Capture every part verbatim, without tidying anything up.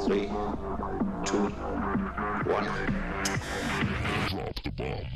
Three, two, one. Drop the bomb.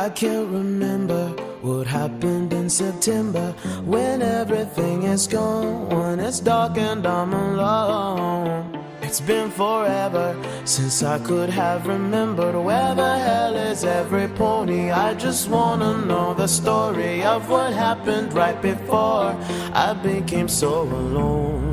I can't remember what happened in September, when everything is gone, when it's dark and I'm alone. It's been forever since I could have remembered where the hell is every pony. I just wanna know the story of what happened right before I became so alone.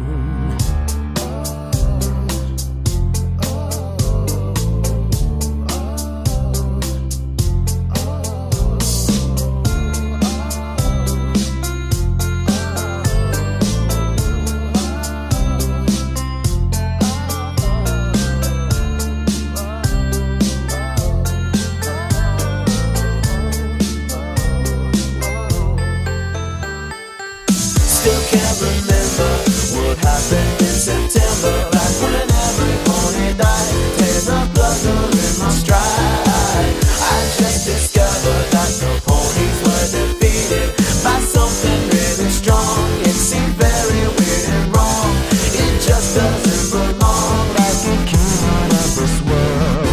Still can't remember what happened in September, back when every pony died. Tears of blood all in my stride. I just discovered that the ponies were defeated by something really strong. It seemed very weird and wrong. It just doesn't belong, like it came out of this world.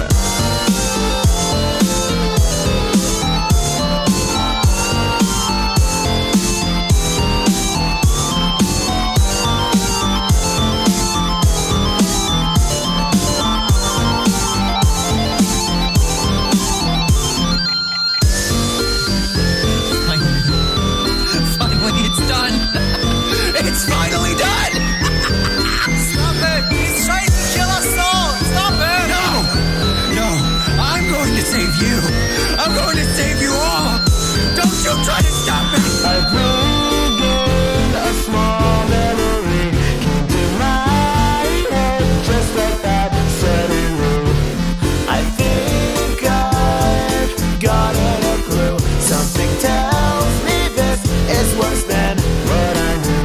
It's finally done! Stop it! He's trying to kill us all! Stop it! No! No! I'm going to save you! I'm going to save you all! Don't you try to stop me! I've regained a small memory, came to my head just like that suddenly. I think I've got a clue. Something tells me this is worse than what I knew.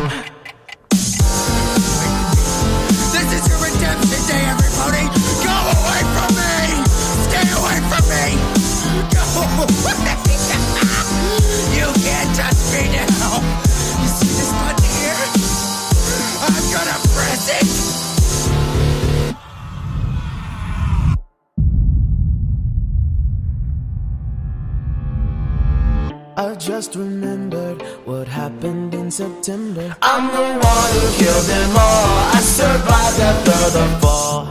This is your redemption day, everybody! Go away from me! Stay away from me! Go away! You can't touch me now! You see this button here? I'm gonna press it! I just remembered what happened in September. I'm the one who killed them all. I survived after the fall.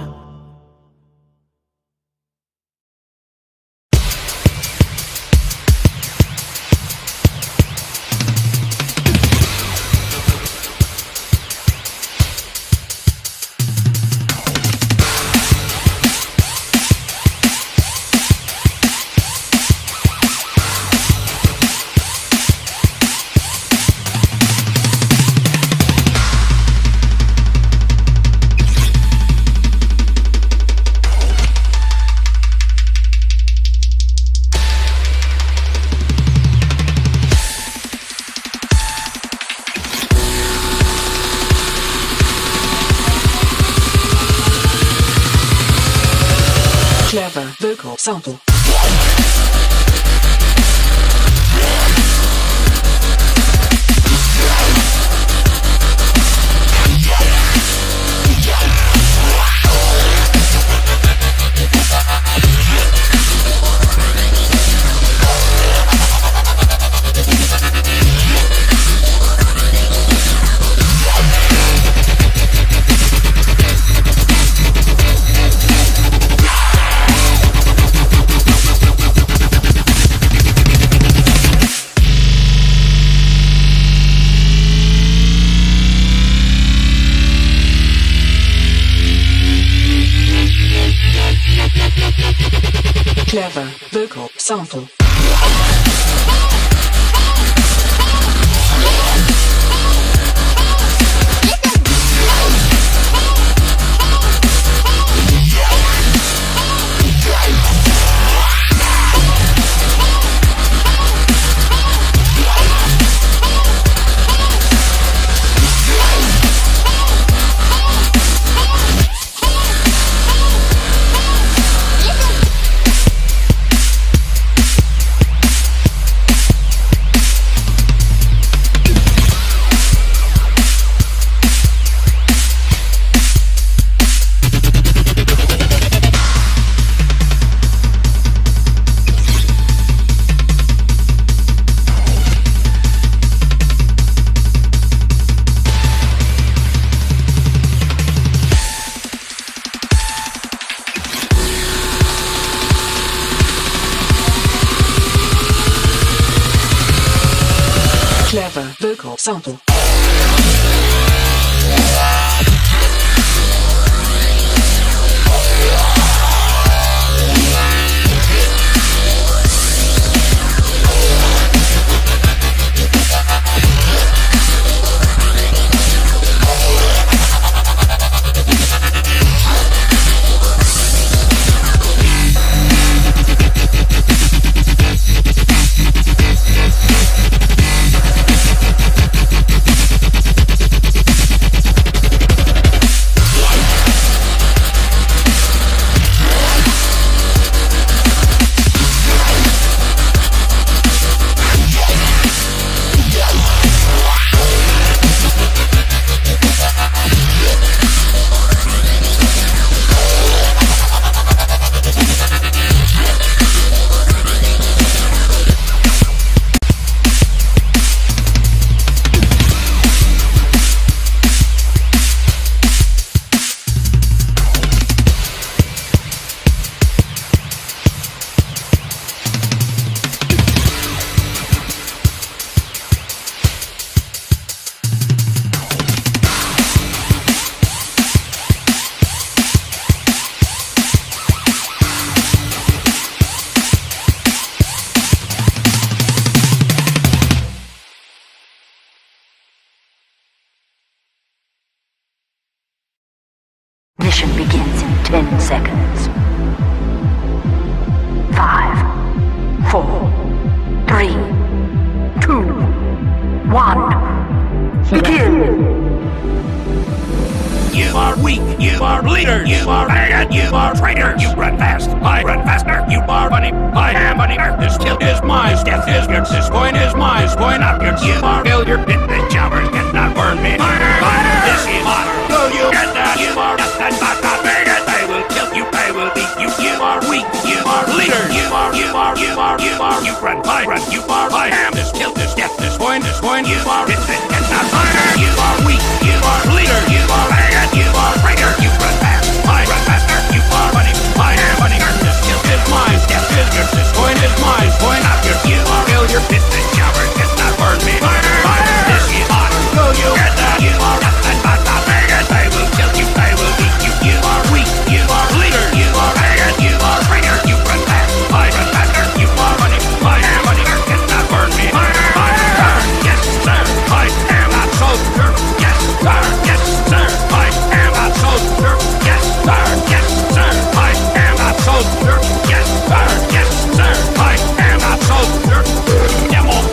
Clever vocal sample. Clever vocal sample. Clever vocal sample. Mission begins in ten seconds. Five, four, three, two, one. Begin! You are weak, you are leader, you are arrogant, you are traitor, you run fast, I run faster, you are funny, I am funny, this kill is mine, death is yours, this coin is mine, this coin not yours, you are failure, hit the jobbers, cannot burn me, fire, fire, this is mine, will you get that, you are nothing but not bigot, I will kill you, I will beat you, you are weak, you are leader, you are, you are, you are, you are, you run, I run, you are, I am, this kill, this death, this coin, this coin, you are, hit the cannot fire, you are weak, you are leader, you are arrogant, you are traitor, you run fast, I run faster, you are funny, I am funny, this kill is mine, death is yours, this coin is mine, coin not yours, you are failure, hit the jobber, cannot burn me, fire, fire, this is mine, will you get that, you are nothing but not bigot, I will kill you, I will beat you, you are weak, you are leader, you are arrogant, you are traitor, you run fast, I run faster, you are funny, I am funny, cannot burn me, fire, fire, yes sir, I am a soldier, yes sir, yes sir, I am a soldier, yes sir, yes sir, I am a soldier, yes sir, yes sir, I am a soldier, demo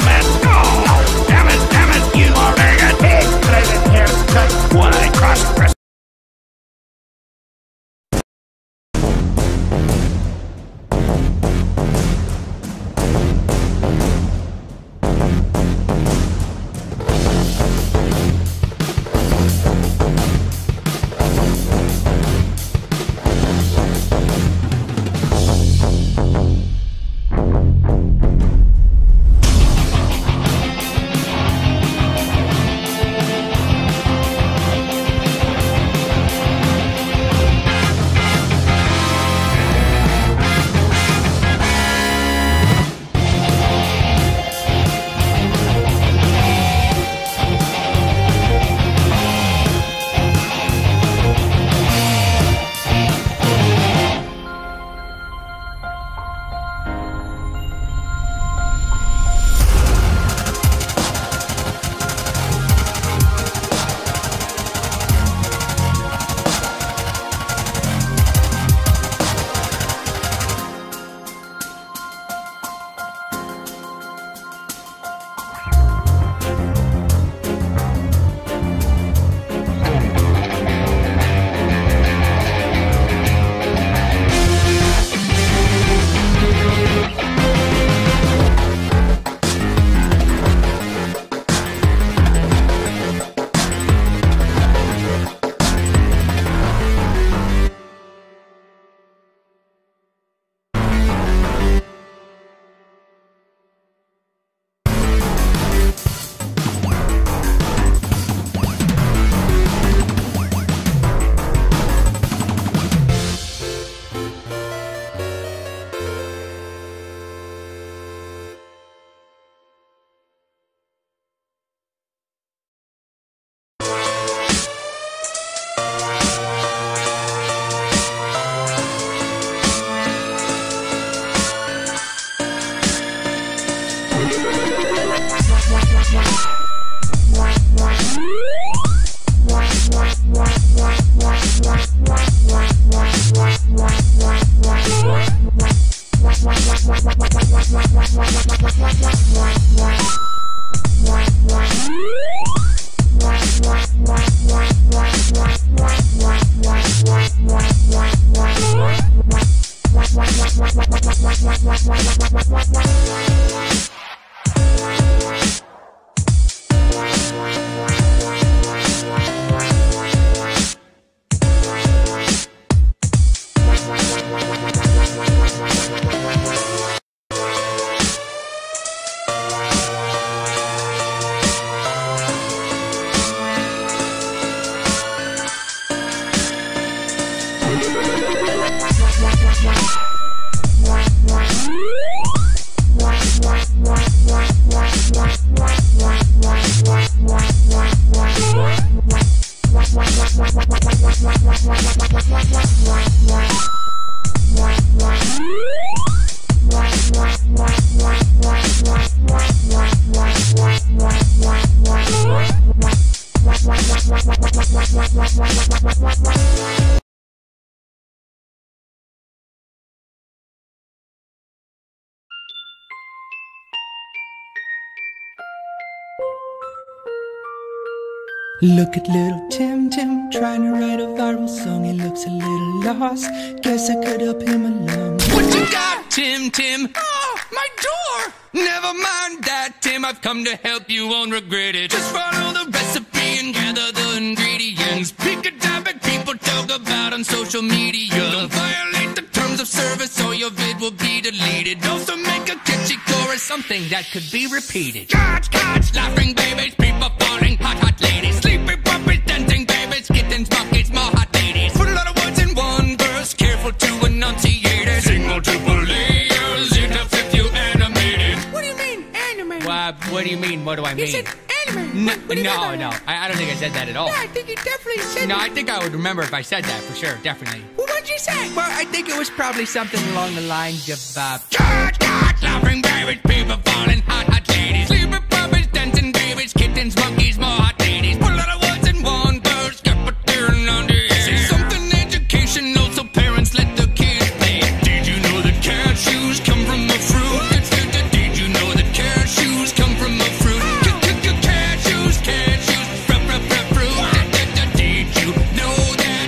Look at little Tim Tim trying to write a viral song. He looks a little lost. Guess I could help him along. What you got, Tim Tim? Oh, my door! Never mind that, Tim. I've come to help. You won't regret it. Just follow the recipe and gather the ingredients. Pick a topic people talk about on social media. Don't violate the terms of service or your vid will be deleted. Also make a catchy chorus, something that could be repeated. Catch, catch, laughing babies, people falling, hot, hot ladies. Sleepy puppies, dancing babies, kittens, monkeys, more hot ladies. Put a lot of words in one verse, careful to enunciate it. Sing multiple layers, enough if you animate it. What do you mean, animate? Well, what do you mean? What do I mean? You said animate. No, What do you no, mean by no. that? I, I don't think I said that at all. Yeah, I think you definitely said No, that. I think I would remember if I said that for sure, definitely. Well, what'd you say? Well, I think it was probably something along the lines of, uh... Cat, cat, laughing babies, people falling, hot, hot ladies. Sleepy puppies, dancing babies, kittens, monkeys, more hot ladies. Put a lot of words in one verse, get what they're under. Say something educational so parents let the kids play. Did you know that cashews come from a fruit? Did you know that cashews come from a fruit? Cashews, cashews, fruit, fruit, fruit, fruit. Did you know that?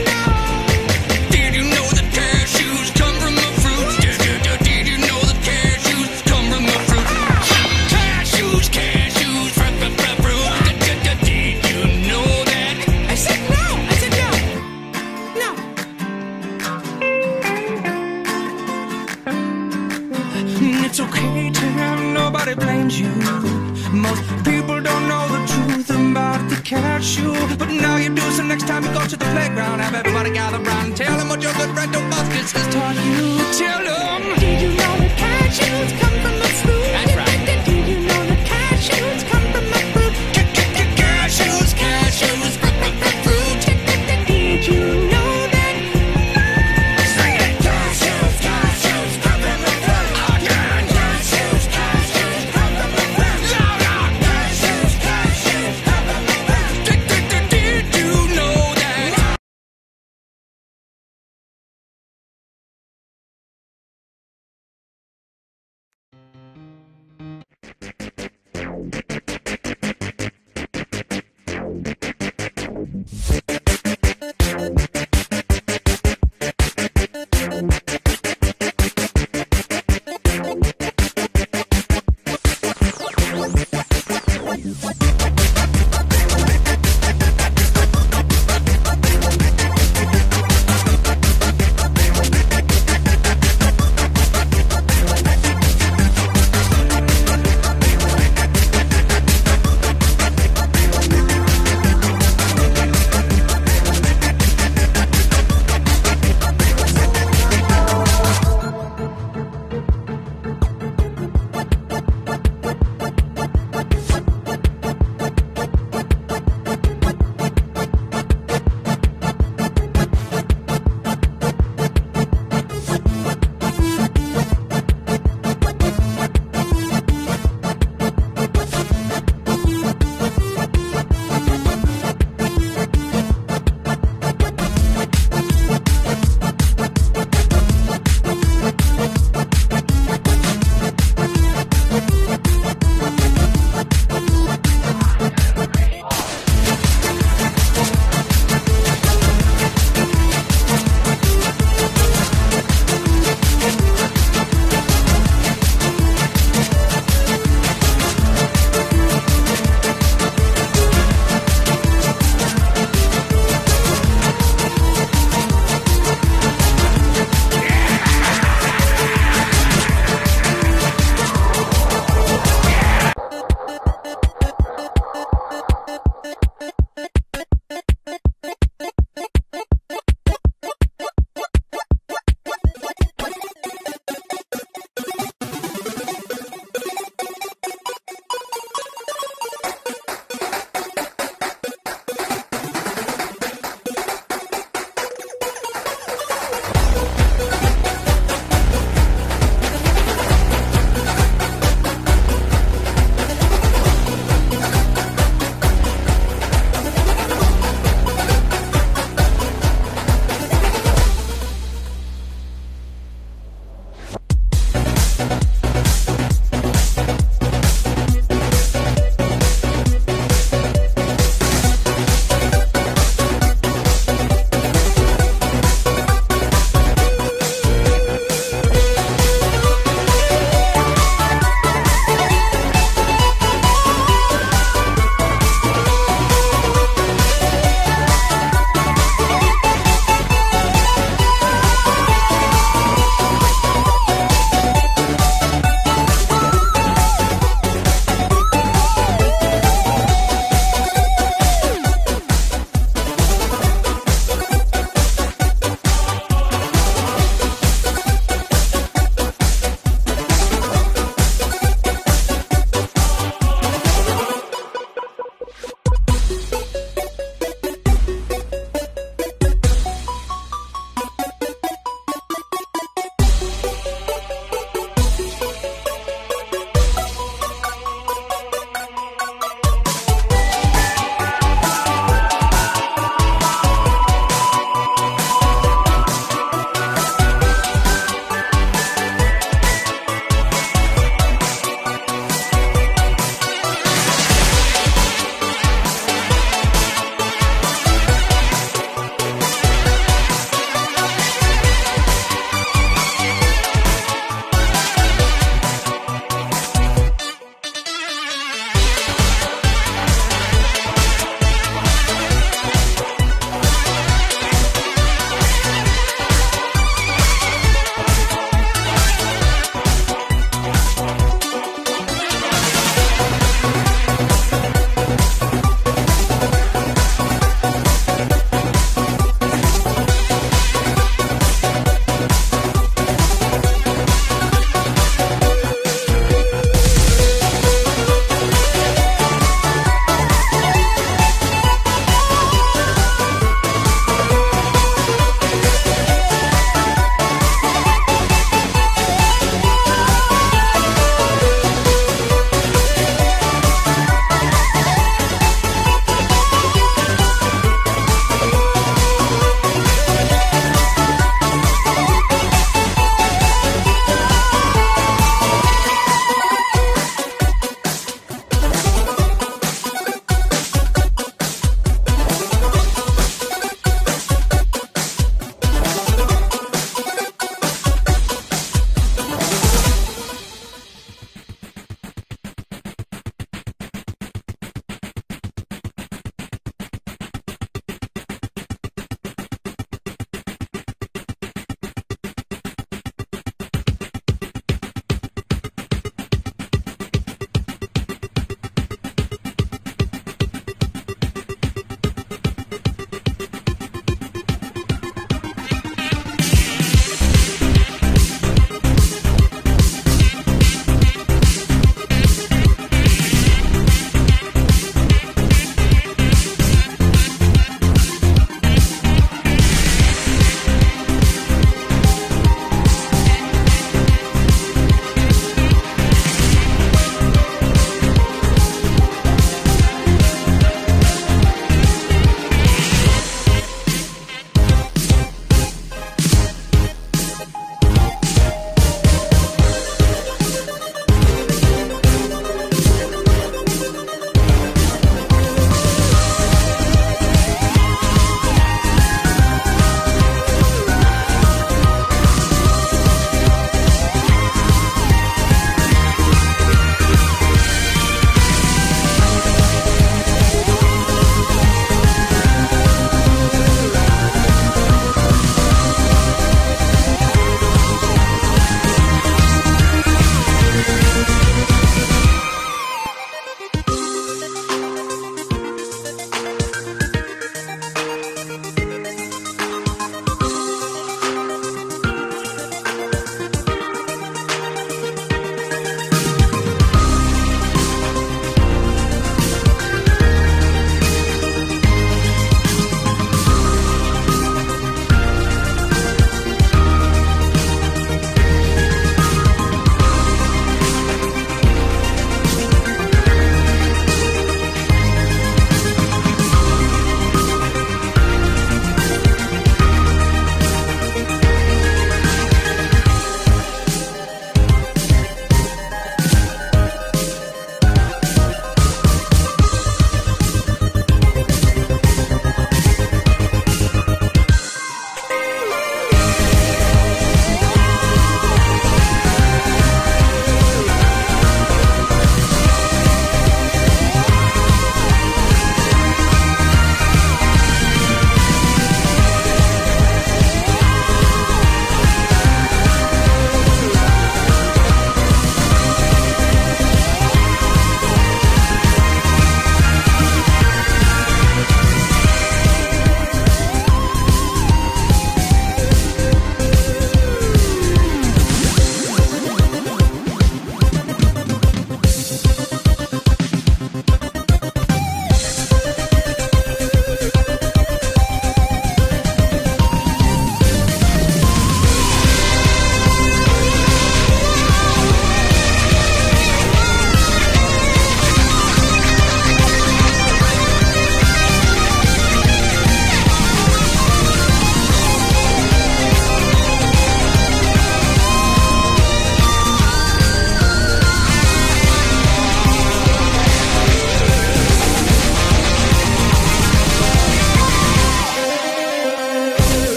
No. Did you know that cashews come from a fruit? Did you know that cashews come from a fruit? Cashews, cashews, fruit, fruit, fruit, fruit. Did you know that? I said no. I said no. No. It's okay, Tim, nobody blames you. Most people don't know the truth about the cashew, but now you do, so next time you go to the playground, have everybody gather round and tell them what your good friend Tobuscus has taught you. Tell them. Did you know that cashews come from a fruit? That's right. Did you know that cashews come from a fruit? Cashews, cashews, fruit, fruit, fruit, fruit. Did you know that? Say it. Cashews, cashews, come from a fruit. Again. Cashews, cashews, come from a fruit. Louder. Cashews, cashews, come from a fruit. Did you know that?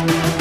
Bye.